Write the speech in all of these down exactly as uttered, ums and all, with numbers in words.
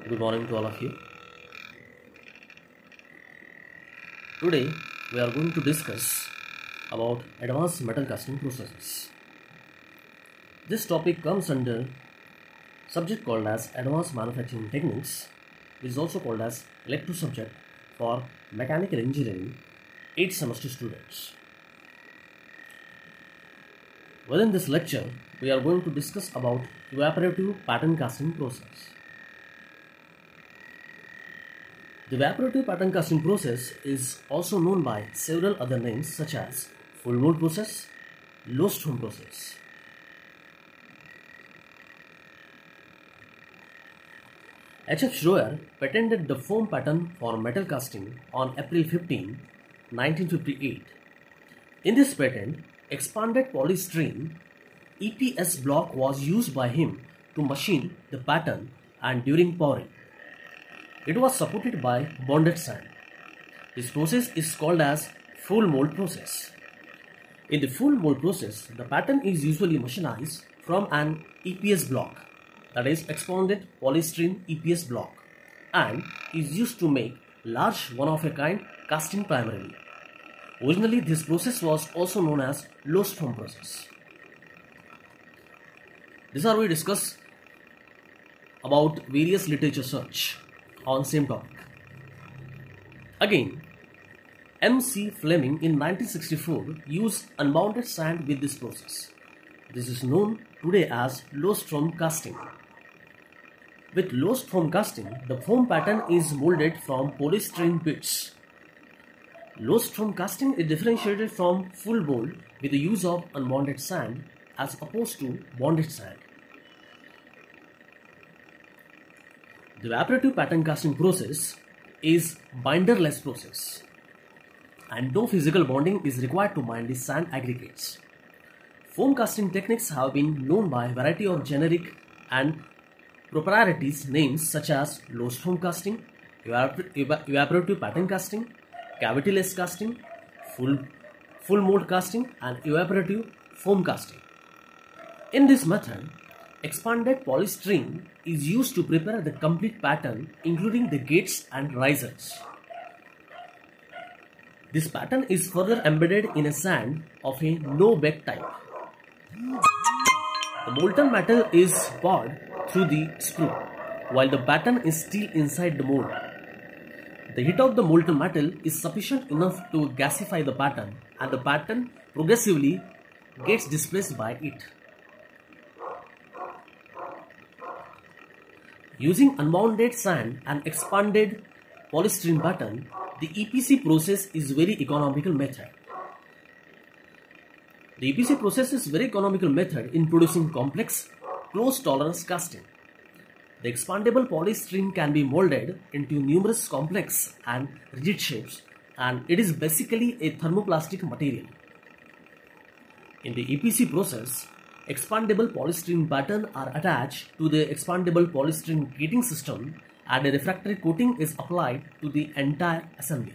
Good morning to all of you. Today we are going to discuss about advanced metal casting processes. This topic comes under subject called as advanced manufacturing techniques, which is also called as elective subject for mechanical engineering eighth semester students. Within this lecture, we are going to discuss about evaporative pattern casting process. The evaporative pattern casting process is also known by several other names such as full mold process, Lost foam process. H F Schroer patented the foam pattern for metal casting on April fifteenth, nineteen fifty-eight. In this patent, expanded polystyrene E P S block was used by him to machine the pattern and during pouring. It was supported by bonded sand. This process is called as full mold process. In the full mold process, the pattern is usually machinized from an E P S block, that is expanded polystyrene E P S block, and is used to make large one-of-a-kind casting primarily. Originally, this process was also known as Lost foam process. This is how we discuss about various literature search on same topic. Again, M C Fleming in nineteen sixty-four used unbounded sand with this process. This is known today as Lost foam casting. With Lost foam casting, the foam pattern is molded from polystyrene bits. Lost foam casting is differentiated from full mold with the use of unbonded sand as opposed to bonded sand. The evaporative pattern casting process is binderless process, and no physical bonding is required to bind the sand aggregates. Foam casting techniques have been known by a variety of generic and proprietary names such as Lost foam casting, evap evaporative pattern casting, cavityless casting, full, full mold casting, and evaporative foam casting. In this method, expanded polystyrene is used to prepare the complete pattern, including the gates and risers. This pattern is further embedded in a sand of a no-bake type. The molten metal is poured through the sprue, while the pattern is still inside the mold. The heat of the molten metal is sufficient enough to gasify the pattern, and the pattern progressively gets displaced by it. Using unbounded sand and expanded polystyrene pattern, the E P C process is very economical method. The E P C process is very economical method in producing complex close tolerance casting. The expandable polystyrene can be molded into numerous complex and rigid shapes, and it is basically a thermoplastic material. In the E P C process, expandable polystyrene pattern are attached to the expandable polystyrene gating system, and a refractory coating is applied to the entire assembly.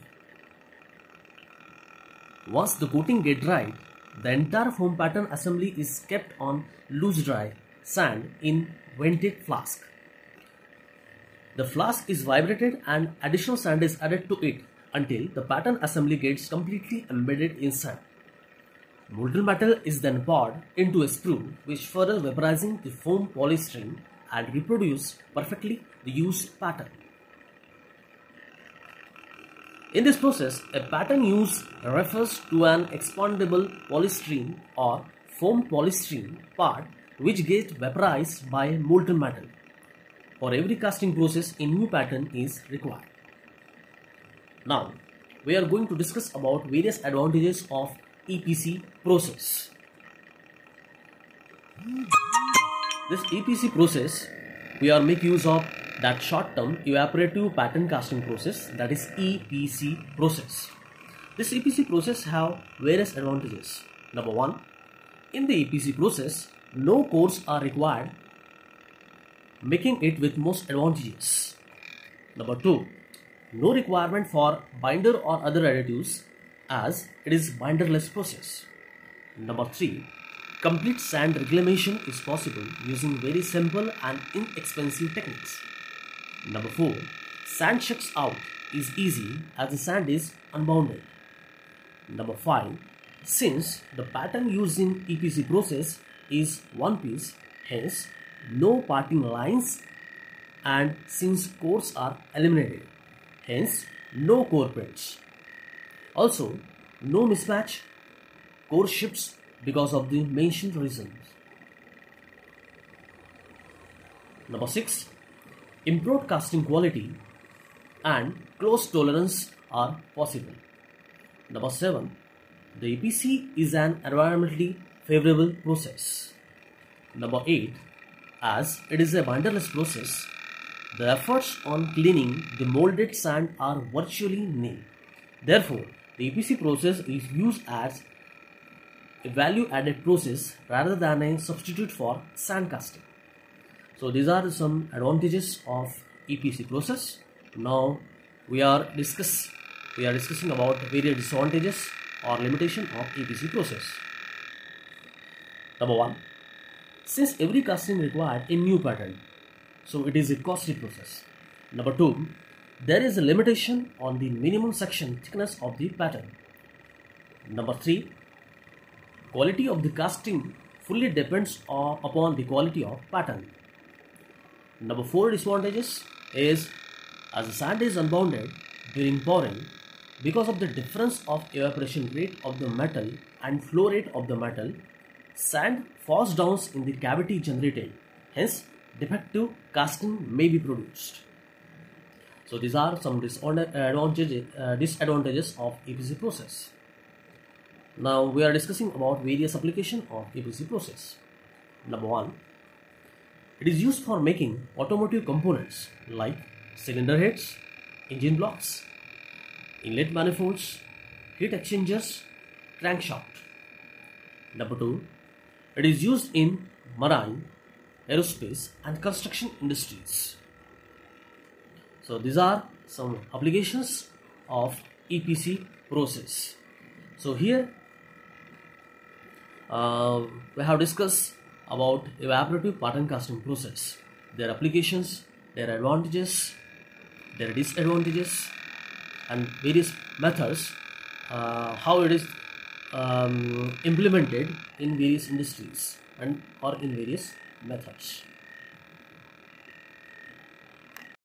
Once the coating gets dried, the entire foam pattern assembly is kept on loose dry sand in vented flask. The flask is vibrated and additional sand is added to it until the pattern assembly gets completely embedded in sand. Molten metal is then poured into a sprue, which further vaporizing the foam polystyrene and reproduce perfectly the used pattern. In this process, a pattern use refers to an expandable polystyrene or foam polystyrene part which gets vaporized by molten metal. For every casting process, a new pattern is required. Now, we are going to discuss about various advantages of E P C process. This E P C process, we are make use of that short-term evaporative pattern casting process, that is E P C process. This E P C process have various advantages. Number one, in the E P C process, no cores are required, making it with most advantages. Number two, no requirement for binder or other additives, as it is binderless process. Number three, complete sand reclamation is possible using very simple and inexpensive techniques. Number four, sand checks out is easy as the sand is unbounded. Number five, since the pattern used in E P C process is one piece, hence no parting lines, and since cores are eliminated, hence no core prints. Also, no mismatch core shifts because of the mentioned reasons. Number six, improved casting quality and close tolerance are possible. Number seven, the E P C is an environmentally favorable process. Number eight, as it is a binderless process, the efforts on cleaning the molded sand are virtually nil. Therefore, the E P C process is used as a value-added process rather than a substitute for sand casting. So these are some advantages of E P C process. Now we are discuss we are discussing about various disadvantages or limitation of E P C process. Number one, since every casting required a new pattern, so it is a costly process. Number two, there is a limitation on the minimum section thickness of the pattern. Number three, quality of the casting fully depends on, upon the quality of pattern. Number four disadvantages is as the sand is unbounded during pouring, because of the difference of evaporation rate of the metal and flow rate of the metal, sand falls down in the cavity generated, hence defective casting may be produced. So these are some disadvantages, uh, disadvantages of E P C process. Now we are discussing about various applications of E P C process. Number one, it is used for making automotive components like cylinder heads, engine blocks, inlet manifolds, heat exchangers, crankshaft. Number two, it is used in marine, aerospace and construction industries. So these are some applications of E P C process. So here uh, we have discussed about evaporative pattern casting process, their applications, their advantages, their disadvantages, and various methods, uh, how it is um, implemented in various industries and or in various methods.